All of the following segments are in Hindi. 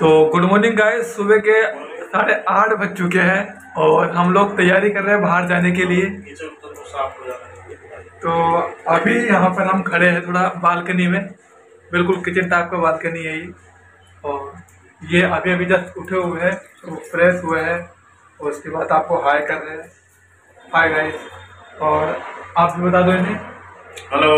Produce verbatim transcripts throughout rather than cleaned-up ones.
तो गुड मॉर्निंग गाइस, सुबह के साढ़े आठ बज चुके हैं और हम लोग तैयारी कर रहे हैं बाहर जाने के लिए। तो अभी यहाँ पर हम खड़े हैं थोड़ा बालकनी में, बिल्कुल किचन टाइप का बालकनी है ये। और ये अभी अभी जस्ट उठे हुए हैं, तो फ्रेश हुए हैं और उसके बाद आपको हाय कर रहे हैं। हाय गाइस, और आप भी बता दो इन्हें हेलो।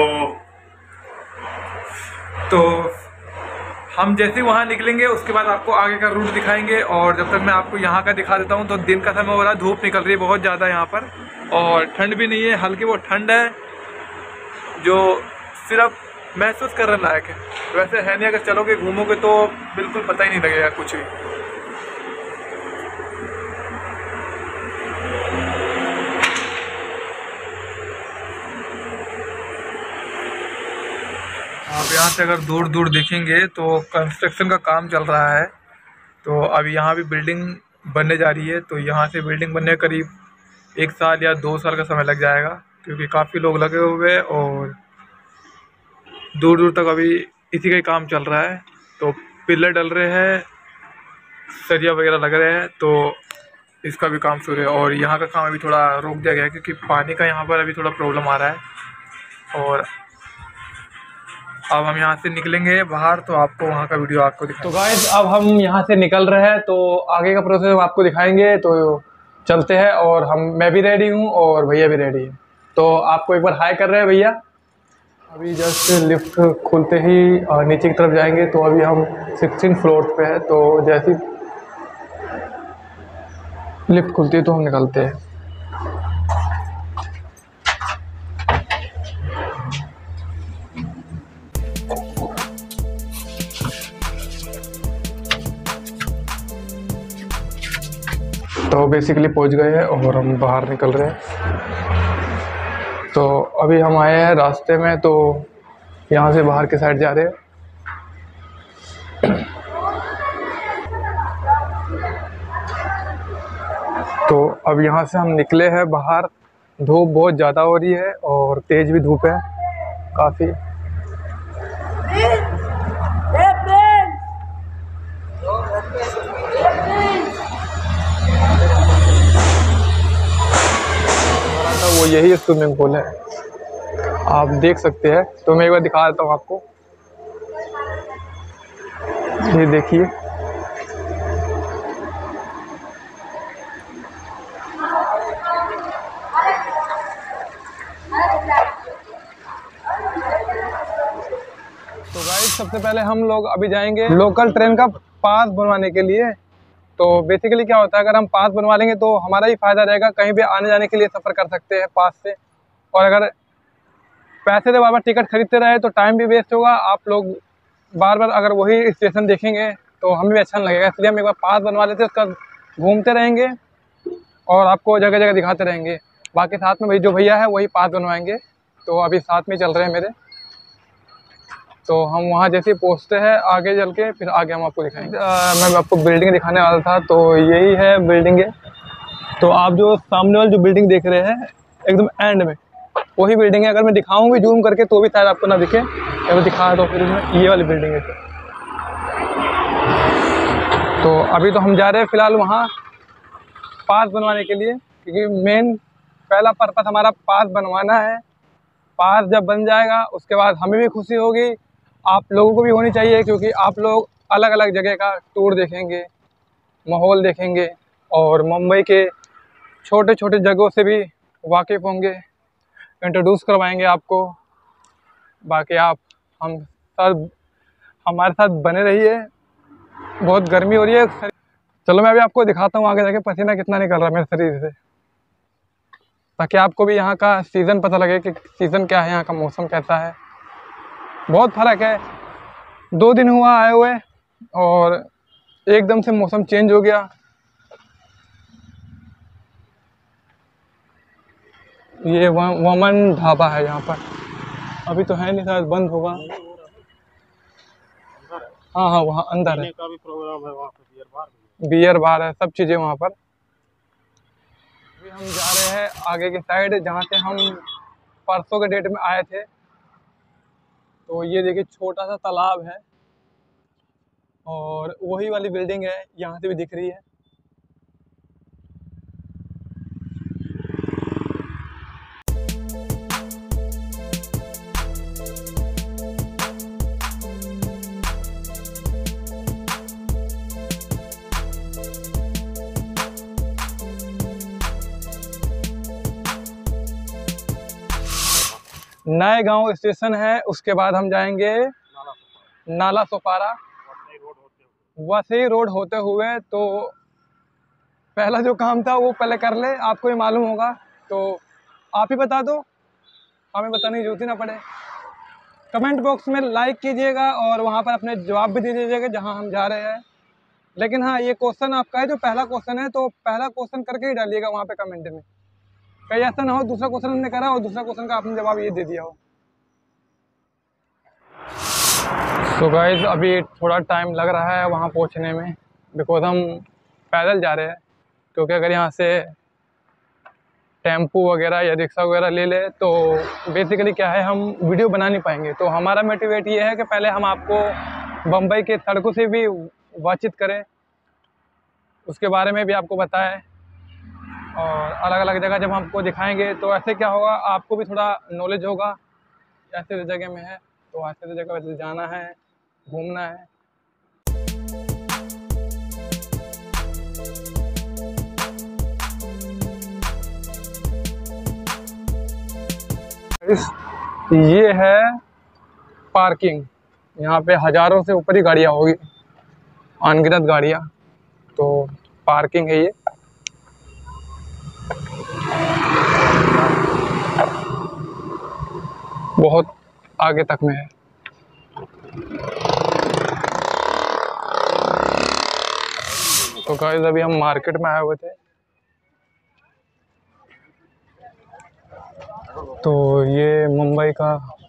तो हम जैसे ही वहाँ निकलेंगे उसके बाद आपको आगे का रूट दिखाएंगे। और जब तक मैं आपको यहाँ का दिखा देता हूँ, तो दिन का समय हो रहा है, धूप निकल रही है बहुत ज़्यादा यहाँ पर, और ठंड भी नहीं है, हल्की वो ठंड है जो सिर्फ महसूस करने लायक है। वैसे है नहीं, अगर चलोगे घूमोगे तो बिल्कुल पता ही नहीं लगेगा कुछ भी। आप यहाँ से अगर दूर दूर देखेंगे तो कंस्ट्रक्शन का काम चल रहा है। तो अभी यहाँ भी बिल्डिंग बनने जा रही है, तो यहाँ से बिल्डिंग बनने करीब एक साल या दो साल का समय लग जाएगा, क्योंकि काफ़ी लोग लगे हुए हैं और दूर दूर तक अभी इसी का ही काम चल रहा है। तो पिलर डल रहे हैं, सरिया वगैरह लग रहे हैं, तो इसका भी काम शुरू है। और यहाँ का काम अभी थोड़ा रोक दिया गया है, क्योंकि पानी का यहाँ पर अभी थोड़ा प्रॉब्लम आ रहा है। और अब हम यहाँ से निकलेंगे बाहर, तो आपको वहाँ का वीडियो आपको दिखाएंगे। तो गाइस, अब हम यहाँ से निकल रहे हैं, तो आगे का प्रोसेस आपको दिखाएंगे। तो चलते हैं, और हम मैं भी रेडी हूँ और भैया भी रेडी है। तो आपको एक बार हाय कर रहे हैं भैया। अभी जस्ट लिफ्ट खुलते ही नीचे की तरफ जाएंगे, तो अभी हम सिक्सटीन फ्लोर पे है। तो जैसी लिफ्ट खुलती है तो हम निकलते हैं। तो बेसिकली पहुंच गए हैं और हम बाहर निकल रहे हैं। तो अभी हम आए हैं रास्ते में, तो यहाँ से बाहर के साइड जा रहे हैं। तो अब यहाँ से हम निकले हैं बाहर। धूप बहुत ज़्यादा हो रही है और तेज़ भी धूप है काफ़ी। वो यही स्विमिंग पूल है, आप देख सकते हैं। तो मैं एक बार दिखा देता हूँ आपको, ये देखिए। तो गाइस, सबसे पहले हम लोग अभी जाएंगे लोकल ट्रेन का पास बनवाने के लिए। तो बेसिकली क्या होता है, अगर हम पास बनवा लेंगे तो हमारा ही फायदा रहेगा, कहीं भी आने जाने के लिए सफ़र कर सकते हैं पास से। और अगर पैसे से बार बार टिकट खरीदते रहे तो टाइम भी वेस्ट होगा। आप लोग बार बार अगर वही स्टेशन देखेंगे तो हमें भी अच्छा नहीं लगेगा, इसलिए हम एक बार पास बनवा लेते हैं, उसका घूमते रहेंगे और आपको जगह जगह दिखाते रहेंगे। बाकी साथ में भाई जो भैया है वही पास बनवाएंगे, तो अभी साथ में चल रहे हैं मेरे। तो हम वहाँ जैसे पहुँचते हैं आगे चल के, फिर आगे हम आपको दिखाएंगे। आ, मैं आपको बिल्डिंग दिखाने वाला था, तो यही है बिल्डिंग है। तो आप जो सामने वाली जो बिल्डिंग देख रहे हैं एकदम एंड में, वही बिल्डिंग है। अगर मैं दिखाऊं भी जूम करके तो भी शायद आपको ना दिखे, अगर दिखा तो फिर ये वाली बिल्डिंग है। तो अभी तो हम जा रहे हैं फ़िलहाल वहाँ पास बनवाने के लिए, क्योंकि मेन पहला पर्पस हमारा पास बनवाना है। पास जब बन जाएगा उसके बाद हमें भी खुशी होगी, आप लोगों को भी होनी चाहिए, क्योंकि आप लोग अलग अलग जगह का टूर देखेंगे, माहौल देखेंगे और मुंबई के छोटे छोटे जगहों से भी वाकिफ़ होंगे, इंट्रोड्यूस करवाएंगे आपको। बाकी आप हम साथ हमारे साथ बने रहिए। बहुत गर्मी हो रही है, चलो मैं अभी आपको दिखाता हूँ आगे जाके पसीना कितना निकल रहा है मेरे शरीर से, ताकि आपको भी यहाँ का सीज़न पता लगे कि सीज़न क्या है, यहाँ का मौसम कैसा है। बहुत फ़र्क है, दो दिन हुआ आए हुए और एकदम से मौसम चेंज हो गया। ये वमन ढाबा है यहाँ पर, अभी तो है नहीं, शायद बंद होगा। हाँ हाँ, वहाँ अंदर है, का भी प्रोग्राम है वहाँ पर, बियर बार बियर बार है, सब चीज़ें वहाँ पर। अभी हम जा रहे हैं आगे की साइड, जहाँ से हम परसों के डेट में आए थे। तो ये देखिए छोटा सा तालाब है, और वही वाली बिल्डिंग है, यहाँ से भी दिख रही है। नए गांव स्टेशन है, उसके बाद हम जाएंगे नाला सोपारा, वसई रोड होते हुए। तो पहला जो काम था वो पहले कर ले, आपको ही मालूम होगा, तो आप ही बता दो, हमें बताने की जरूरत ही ना पड़े। कमेंट बॉक्स में लाइक कीजिएगा और वहाँ पर अपने जवाब भी दे दीजिएगा जहाँ हम जा रहे हैं। लेकिन हाँ, ये क्वेश्चन आपका है, जो पहला क्वेश्चन है, तो पहला क्वेश्चन करके ही डालिएगा वहाँ पे कमेंट में। कहीं ऐसा ना हो दूसरा क्वेश्चन हमने करा और दूसरा क्वेश्चन का आपने जवाब ये दे दिया हो। तो गाइस अभी थोड़ा टाइम लग रहा है वहाँ पहुँचने में, बिकॉज हम पैदल जा रहे हैं। क्योंकि अगर यहाँ से टेम्पू वगैरह या रिक्शा वगैरह ले ले तो बेसिकली क्या है, हम वीडियो बना नहीं पाएंगे। तो हमारा मोटिवेट ये है कि पहले हम आपको बम्बई के सड़कों से भी वाचित करें, उसके बारे में भी आपको बताएं, और अलग अलग जगह जब हमको दिखाएंगे तो ऐसे क्या होगा, आपको भी थोड़ा नॉलेज होगा ऐसे जगह में है, तो ऐसे जगह वैसे जाना है, घूमना है। ये है पार्किंग, यहाँ पे हजारों से ऊपर ही गाड़ियाँ होगी, अनगिनत गाड़ियाँ। तो पार्किंग है ये। बहुत आगे तक में है। तो गाइस अभी हम मार्केट में आए हुए थे, तो ये मुंबई का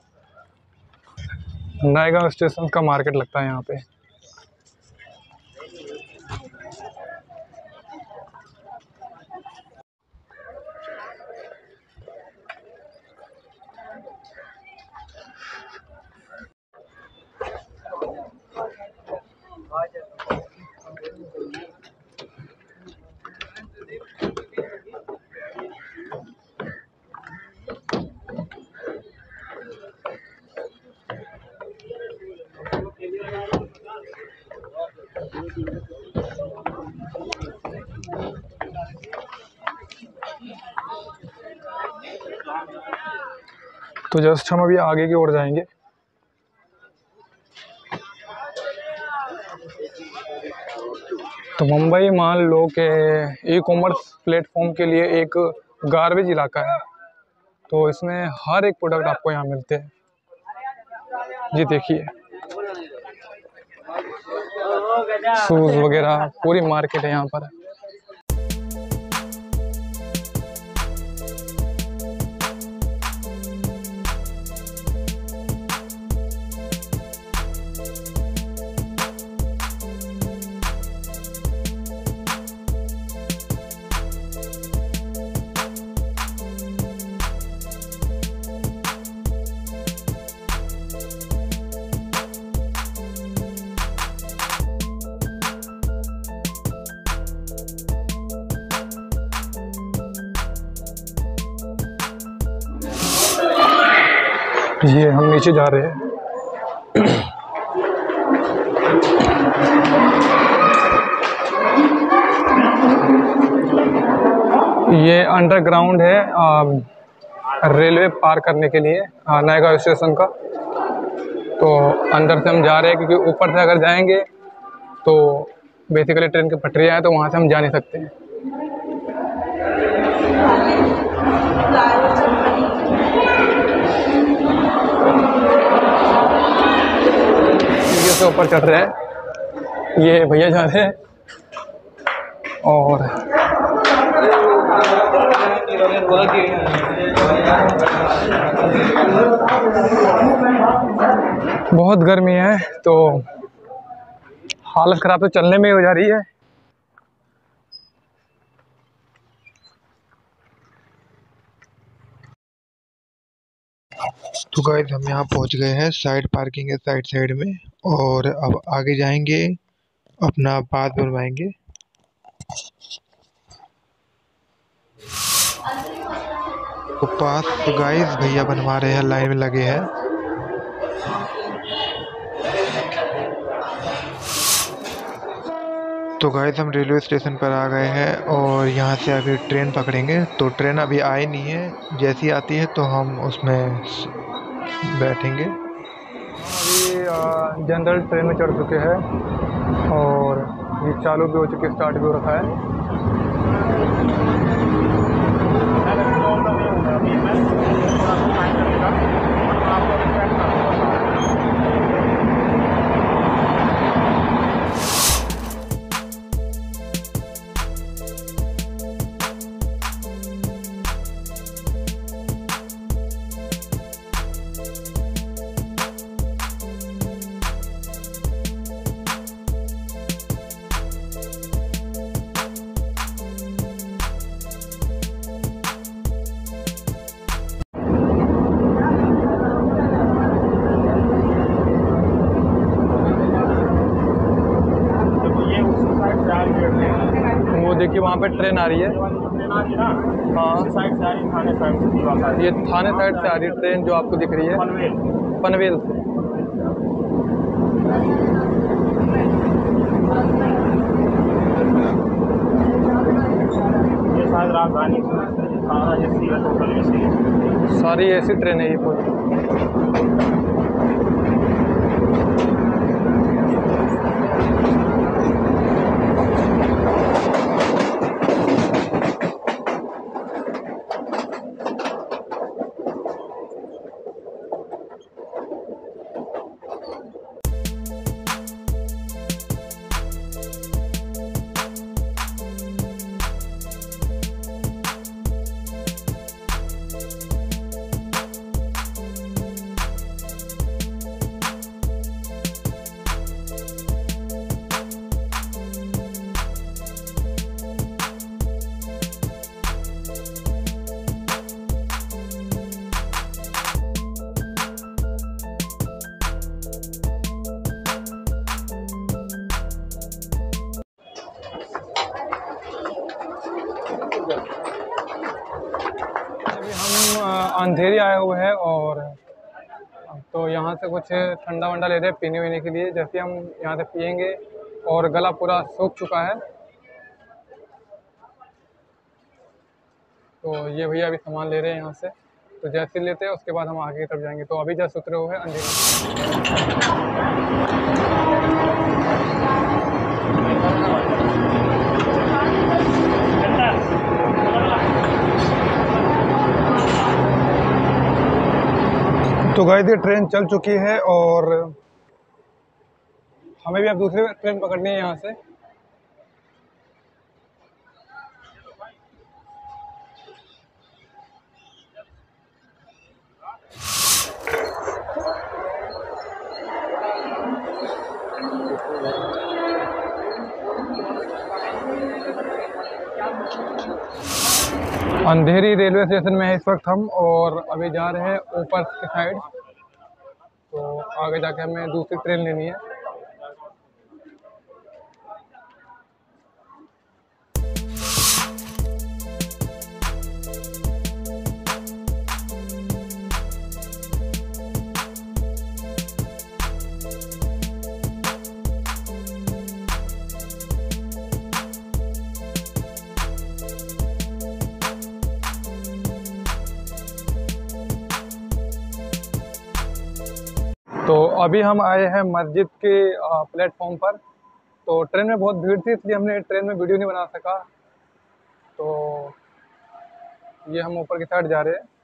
नायगांव स्टेशन का मार्केट लगता है यहाँ पे। तो जस्ट हम अभी आगे की ओर जाएंगे। तो मुंबई मान लो कि ई कॉमर्स प्लेटफॉर्म के लिए एक गार्बेज इलाका है, तो इसमें हर एक प्रोडक्ट आपको यहाँ मिलते हैं। जी देखिए, शूज़ वगैरह पूरी मार्केट है यहाँ पर। ये हम नीचे जा रहे हैं। ये अंडरग्राउंड है रेलवे पार करने के लिए नायगांव स्टेशन का। तो अंदर से हम जा रहे हैं क्योंकि ऊपर से अगर जाएंगे तो बेसिकली ट्रेन की पटरियाँ हैं, तो वहाँ से हम जा नहीं सकते हैं। से ऊपर चढ़ रहे हैं, ये भैया जा रहे हैं। और बहुत गर्मी है, तो हालत खराब तो चलने में ही हो जा रही है। तो गाइस हम यहाँ पहुँच गए हैं, साइड पार्किंग है साइड साइड में, और अब आगे जाएंगे अपना पास बनवाएंगे। तो पास गाइस भैया बनवा रहे हैं, लाइन में लगे हैं। तो गाइस हम रेलवे स्टेशन पर आ गए हैं और यहाँ से अभी ट्रेन पकड़ेंगे। तो ट्रेन अभी आई नहीं है, जैसी आती है तो हम उसमें बैठेंगे। अभी जनरल ट्रेन में चढ़ चुके हैं और ये चालू भी हो चुकी है, स्टार्ट भी हो रखा है। वो देखिए वहाँ पे ट्रेन आ रही है। हाँ, ये थाने साइड से आ रही है ट्रेन जो आपको दिख रही है, पनवेल से। ये शायद राजधानी सारा एसी है, टोटल एसी है, सारी ऐसी ट्रेन है ये पूरी। अंधेरी आए हुए हैं और तो यहाँ से कुछ ठंडा वंडा ले रहे हैं पीने वीने के लिए। जैसे हम यहाँ से पियेंगे और गला पूरा सूख चुका है, तो ये भैया अभी सामान ले रहे हैं यहाँ से। तो जैसे लेते हैं उसके बाद हम आगे की तरफ जाएंगे। तो अभी जस्ट उतरे हुए हैं अंधेरी। तो गाइस ये ट्रेन चल चुकी है और हमें भी अब दूसरी ट्रेन पकड़नी है यहाँ से। अंधेरी रेलवे स्टेशन में है इस वक्त हम, और अभी जा रहे हैं ऊपर की साइड। तो आगे जाके हमें दूसरी ट्रेन लेनी है। तो अभी हम आए हैं मस्जिद के प्लेटफॉर्म पर। तो ट्रेन में बहुत भीड़ थी इसलिए हमने ट्रेन में वीडियो नहीं बना सका। तो ये हम ऊपर की साइड जा रहे हैं।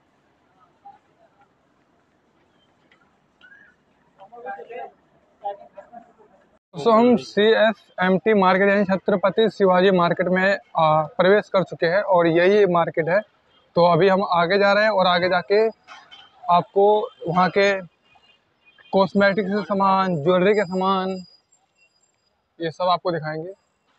तो हम C S M T market यानी छत्रपति शिवाजी मार्केट में आ, प्रवेश कर चुके हैं और यही मार्केट है। तो अभी हम आगे जा रहे हैं और आगे जाके आपको वहाँ के कॉस्मेटिक से सामान, ज्वेलरी के सामान, ये सब आपको दिखाएंगे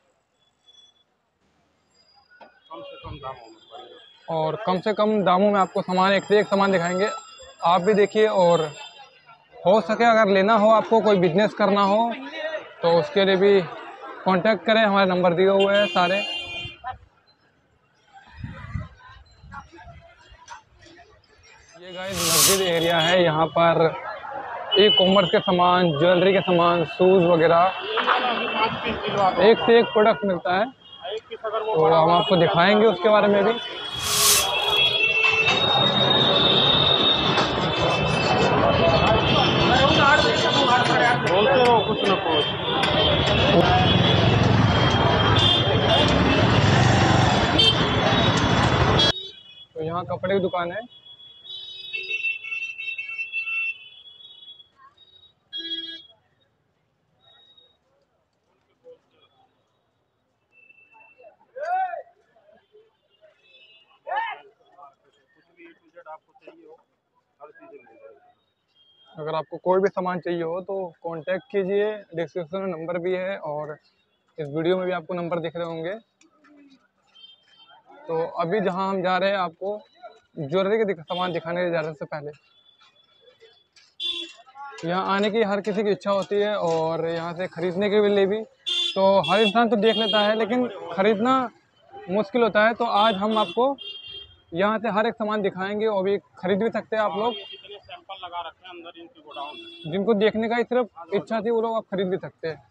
कम से कम दामों में। और कम से कम दामों में आपको सामान एक से एक सामान दिखाएंगे। आप भी देखिए, और हो सके अगर लेना हो आपको, कोई बिजनेस करना हो तो उसके लिए भी कांटेक्ट करें, हमारे नंबर दिए हुए हैं सारे। ये गाइस मस्जिद एरिया है, यहाँ पर ई कॉमर्स के सामान, ज्वेलरी के सामान, शूज़ वगैरह एक से एक प्रोडक्ट मिलता है। तो हम आपको दिखाएंगे उसके बारे में भी। बोलते रहो कुछ न कुछ। तो यहाँ कपड़े की दुकान है। अगर आपको कोई भी सामान चाहिए हो तो कांटेक्ट कीजिए, डिस्क्रिप्शन में नंबर भी है और इस वीडियो में भी आपको नंबर दिख रहे होंगे। तो अभी जहां हम जा रहे हैं आपको ज्वेलरी के सामान दिखाने जा रहे हैं। सबसे पहले यहाँ आने की हर किसी की इच्छा होती है और यहाँ से ख़रीदने के लिए भी तो हर इंसान तो देख लेता है, लेकिन ख़रीदना मुश्किल होता है। तो आज हम आपको यहाँ से हर एक सामान दिखाएंगे और भी खरीद भी सकते हैं आप लोग। सैंपल लगा रखे हैं अंदर इनके गोडाउन में, जिनको देखने का ही सिर्फ इच्छा थी वो लोग आप खरीद भी सकते हैं।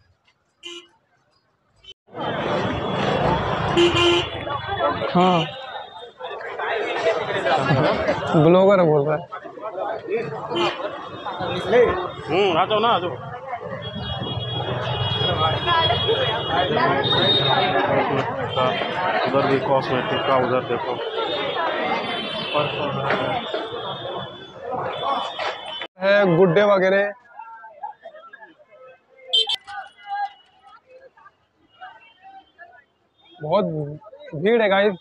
हाँ, ब्लॉगर बोल रहा है। हम्म आ जाओ ना, आ जाओ। उधर भी कॉस्मेटिक का, उधर देखो है गुड्डे वगैरह। बहुत भीड़ है गाइस।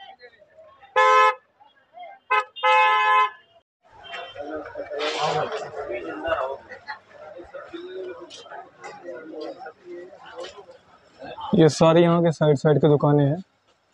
ये सारी यहाँ के साइड साइड की दुकानें हैं।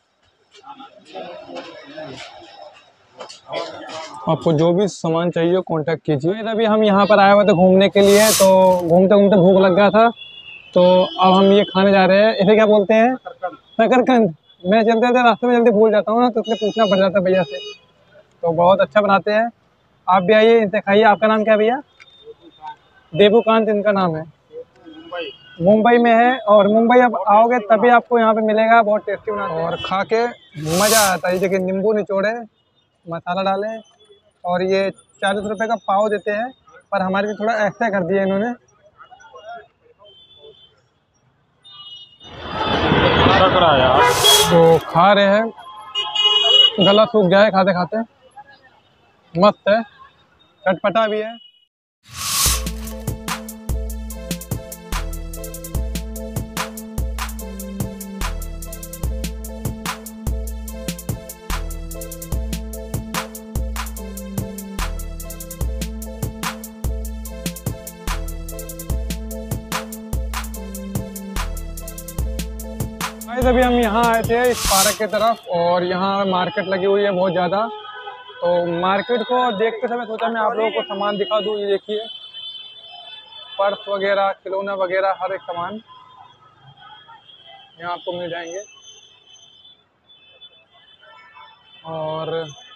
आपको जो भी सामान चाहिए कांटेक्ट कीजिए। अभी हम यहाँ पर आए हुए थे घूमने के लिए, तो घूमते घूमते भूख लग गया था, तो अब हम ये खाने जा रहे हैं। इसे क्या बोलते हैं? शकरकंद। मैं चलते चलते रास्ते में जल्दी भूल जाता हूँ ना, तो इसलिए पूछना पड़ जाता है भैया से। तो बहुत अच्छा बनाते हैं, आप भी आइए, इनसे खाइए। आपका नाम क्या है भैया? देबूकांत इनका नाम है। मुंबई में है, और मुंबई आप आओगे तभी आपको यहाँ पे मिलेगा। बहुत टेस्टी बनाते हैं और खा के मज़ा आता है। जैसे नींबू निचोड़े, मसाला डाले, और ये चालीस रुपए का पाव देते हैं, पर हमारे लिए थोड़ा एक्स्ट्रा कर दिया इन्होंने। यार तो खा रहे हैं, गला सूख गया है खाते खाते। मस्त है, चटपटा भी है। अभी हम यहाँ आए थे इस पार्क की तरफ, और यहाँ मार्केट लगी हुई है बहुत ज़्यादा। तो मार्केट को देखते समय सोचा मैं आप लोगों को सामान दिखा दूँ। ये देखिए, पर्स वगैरह, खिलौना वगैरह, हर एक सामान यहाँ आपको मिल जाएंगे। और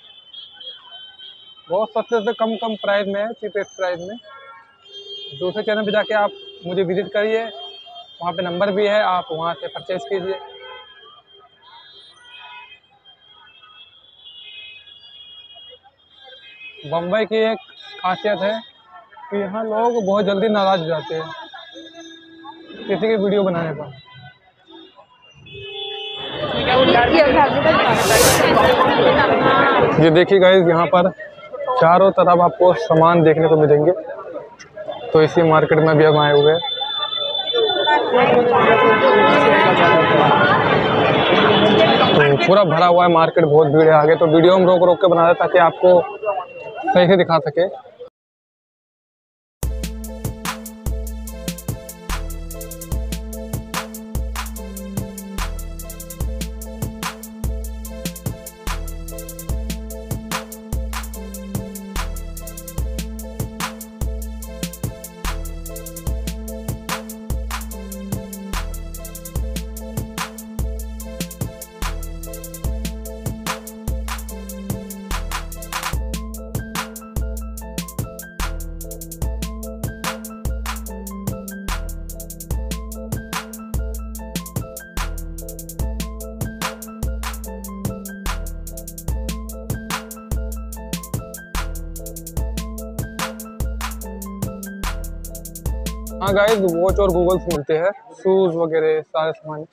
बहुत सस्ते से कम कम प्राइस में है, चीपेस्ट प्राइस में। दूसरे चैनल पे जाके आप मुझे विजिट करिए, वहाँ पे नंबर भी है, आप वहाँ से परचेज कीजिए। बम्बई की एक खासियत है कि यहाँ लोग बहुत जल्दी नाराज़ हो जाते हैं किसी की वीडियो बनाने पर। ये देखिए गाइस, यहाँ पर चारों तरफ आपको सामान देखने को मिलेंगे। तो इसी मार्केट में भी हम आए हुए हैं। तो पूरा भरा हुआ है मार्केट, बहुत भीड़ है आगे। तो वीडियो हम रोक रोक के बना रहे ताकि आपको सही से दिखा सके। हाँ गाइस, वॉच और गूगल्स मिलते हैं, शूज वगैरह सारे सामान।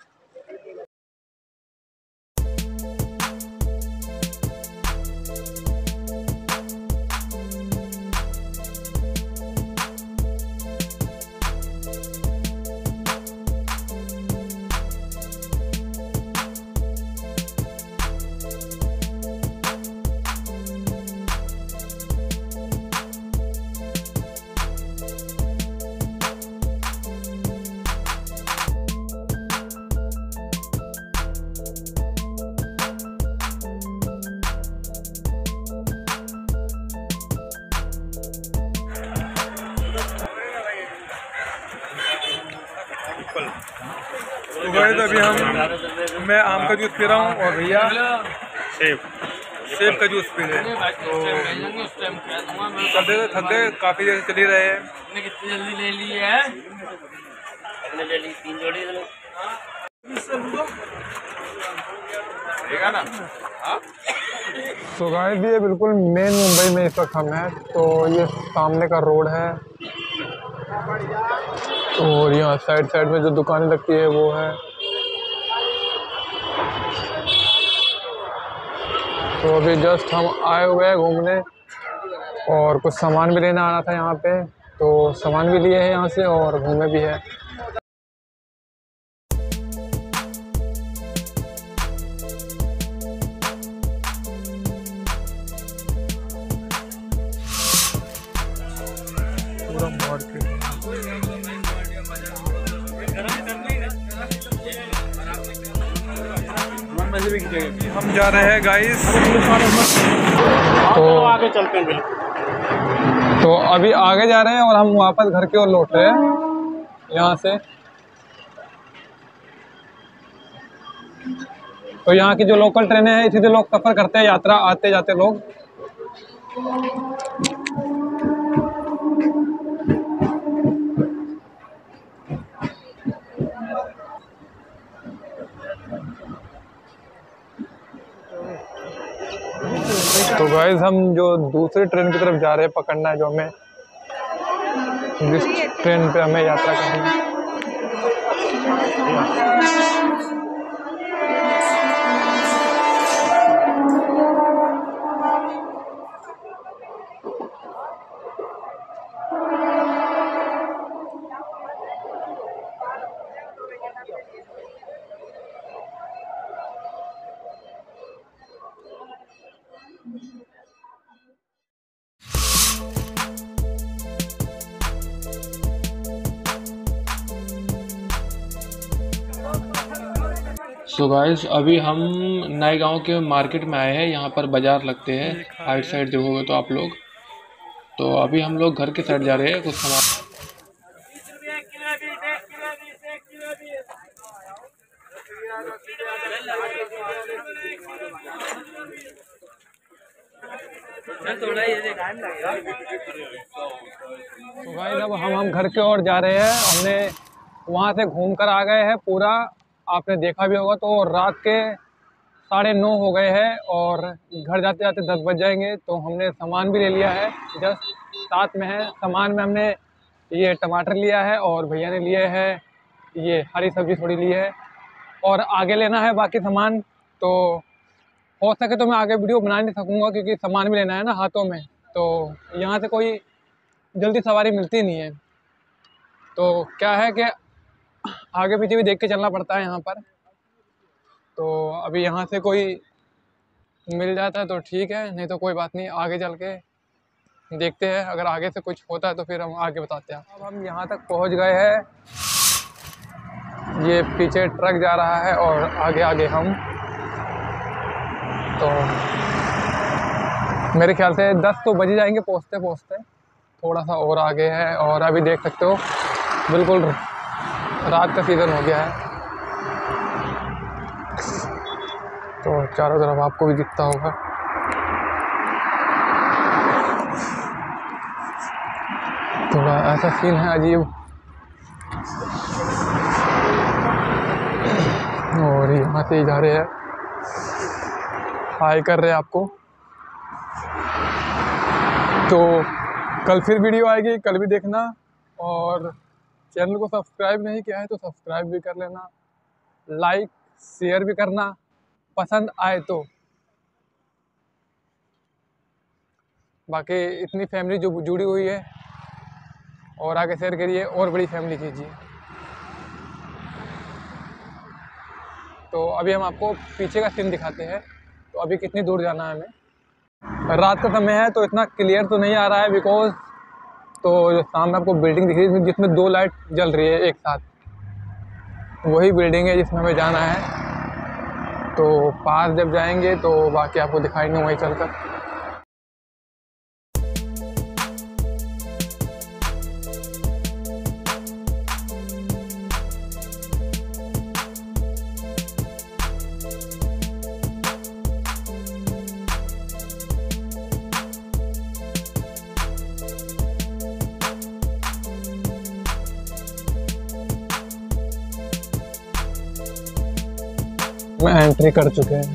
तो गाइस अभी हम मैं आम का जूस पी रहा हूँ और भैया सेब सेब का जूस पी रहे हैं। तो चलते थकते काफ़ी देर चल ही रहे हैं। कितनी जल्दी ले ली है? हमने ले ली तीन जोड़ी ना। तो गाइस ये बिल्कुल मेन मुंबई में इस वक्त हम हैं। तो ये सामने का रोड है और यहाँ साइड साइड में जो दुकानें लगती है वो है। तो अभी जस्ट हम आए हुए हैं घूमने और कुछ सामान भी लेना आना था यहाँ पे, तो सामान भी लिए हैं यहाँ से और घूमे भी है। पूरा मार्केट हम जा रहे हैं गाइस। तो आगे चलते हैं बिल्कुल। तो अभी आगे जा रहे हैं और हम वापस घर की ओर लौट रहे हैं यहाँ से। तो यहाँ की जो लोकल ट्रेनें हैं इसी से लोग सफ़र करते हैं, यात्रा आते जाते लोग। तो गाइस हम जो दूसरी ट्रेन की तरफ जा रहे हैं, पकड़ना है जो हमें, जिस ट्रेन पे हमें यात्रा करनी है। सो गाइस अभी हम नए गांव के मार्केट में आए हैं। यहाँ पर बाज़ार लगते हैं, राइट साइड देखोगे तो आप लोग। तो अभी हम लोग घर के साइड जा रहे हैं कुछ सामान। तो गाइस अब हम हम घर की ओर जा रहे हैं। हमने वहाँ से घूम कर आ गए हैं पूरा, आपने देखा भी होगा। तो रात के साढ़े नौ हो गए हैं और घर जाते जाते दस बज जाएंगे। तो हमने सामान भी ले लिया है, जस्ट साथ में है। सामान में हमने ये टमाटर लिया है और भैया ने लिए है ये हरी सब्जी थोड़ी ली है और आगे लेना है बाकी सामान। तो हो सके तो मैं आगे वीडियो बना नहीं सकूँगा क्योंकि सामान भी लेना है ना हाथों में। तो यहाँ से कोई जल्दी सवारी मिलती नहीं है, तो क्या है कि आगे पीछे भी देख के चलना पड़ता है यहाँ पर। तो अभी यहाँ से कोई मिल जाता है तो ठीक है, नहीं तो कोई बात नहीं, आगे चल के देखते हैं। अगर आगे से कुछ होता है तो फिर हम आगे बताते हैं। अब हम यहाँ तक पहुँच गए हैं, ये पीछे ट्रक जा रहा है और आगे आगे हम। तो मेरे ख्याल से दस तो बज ही जाएंगे पहुँचते पहुँचते, थोड़ा सा और आगे है। और अभी देख सकते हो बिल्कुल रात का सीज़न हो गया है, तो चारों तरफ आपको भी दिखता होगा। थोड़ा ऐसा सीन है अजीब। और यहाँ से जा रहे हैं, हाय कर रहे हैं आपको। तो कल फिर वीडियो आएगी, कल भी देखना। और चैनल को सब्सक्राइब नहीं किया है तो सब्सक्राइब भी कर लेना, लाइक शेयर भी करना पसंद आए तो। बाकी इतनी फैमिली जो जुड़ी हुई है और आगे शेयर करिए और बड़ी फैमिली कीजिए। तो अभी हम आपको पीछे का सीन दिखाते हैं। तो अभी कितनी दूर जाना है हमें। रात का समय है तो इतना क्लियर तो नहीं आ रहा है, बिकॉज तो जो सामने आपको बिल्डिंग दिख रही है जिसमें दो लाइट जल रही है एक साथ, वही बिल्डिंग है जिसमें हमें जाना है। तो पास जब जाएंगे तो बाकी आपको दिखाएंगे वहीं चलकर। में एंट्री कर चुके हैं।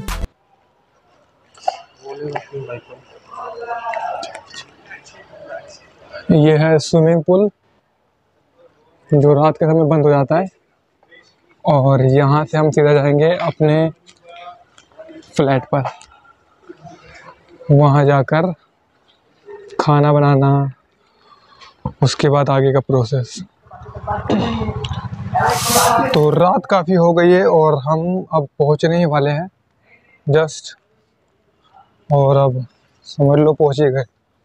ये है स्विमिंग पूल जो रात के समय बंद हो जाता है, और यहाँ से हम सीधा जाएंगे अपने फ्लैट पर। वहाँ जाकर खाना बनाना, उसके बाद आगे का प्रोसेस। तो रात काफ़ी हो गई है और हम अब पहुँचने ही वाले हैं जस्ट, और अब समझ लो पहुँच ही गए।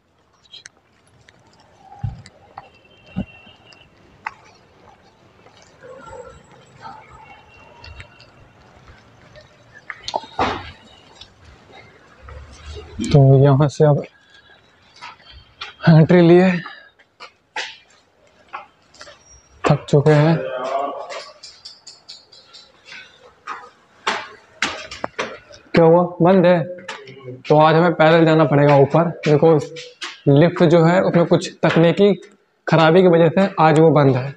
तो यहाँ से अब एंट्री लिए, थक चुके हैं। क्या हुआ, बंद है? तो आज हमें पैदल जाना पड़ेगा ऊपर, बिकॉज लिफ्ट जो है उसमें कुछ तकनीकी खराबी की वजह से आज वो बंद है।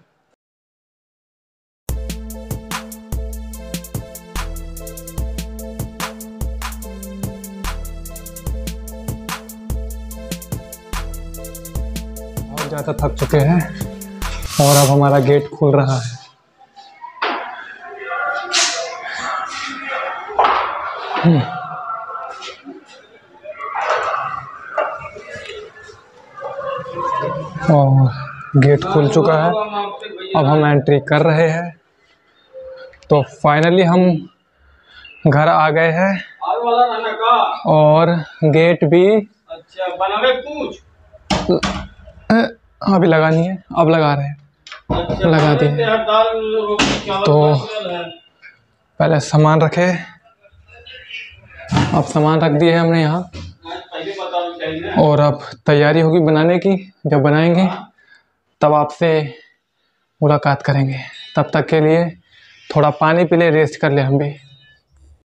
बहुत ज़्यादा थक चुके हैं और अब हमारा गेट खुल रहा है। और गेट खुल चुका है, अब हम एंट्री कर रहे हैं। तो फाइनली हम घर आ गए हैं और गेट भी अभी लगानी है, अब लगा रहे हैं, लगा दिए। तो पहले सामान रखे, अब सामान रख दिए हमने यहाँ, और अब तैयारी होगी बनाने की। जब बनाएंगे तब आपसे मुलाकात करेंगे। तब तक के लिए थोड़ा पानी पी ले, रेस्ट कर ले हम भी।